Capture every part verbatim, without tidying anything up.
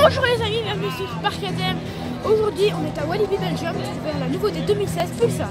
Bonjour les amis, bienvenue sur Parc Adem. Aujourd'hui on est à Walibi Belgium pour faire la nouveauté deux mille seize Pulsar.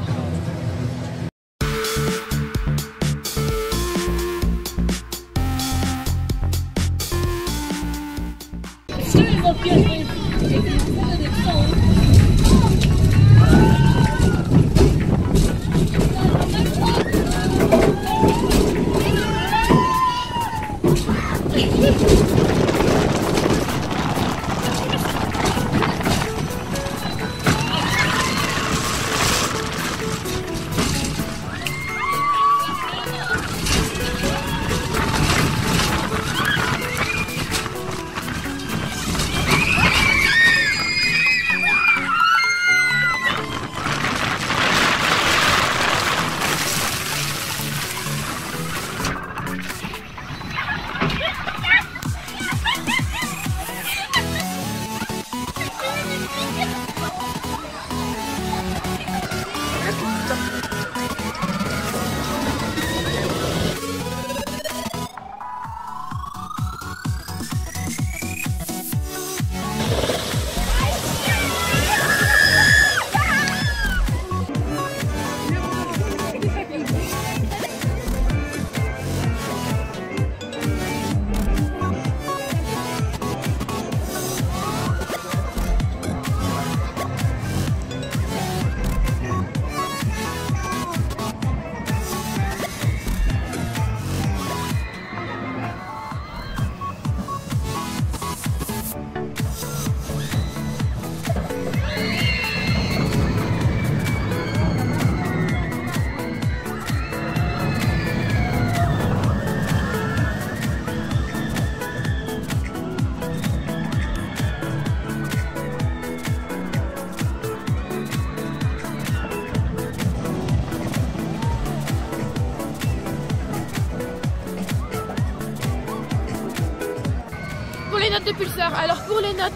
Pour les notes de Pulsar, alors pour les notes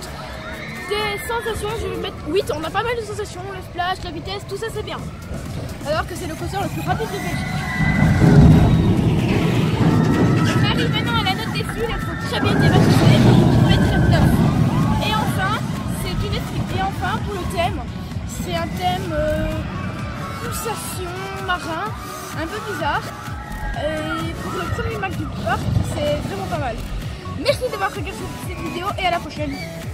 des sensations, je vais mettre huit. On a pas mal de sensations, le splash, la vitesse, tout ça c'est bien. Alors que c'est le coaster le plus rapide de Belgique. On arrive maintenant à la note des fils, il faut très bien dévacher. Je vais mettre neuf. Et enfin, c'est une esquive. Et enfin, pour le thème, c'est un thème euh, pulsation marin, un peu bizarre. Et pour le premier Mac du parc, c'est vraiment pas mal. Merci d'avoir regardé cette vidéo et à la prochaine.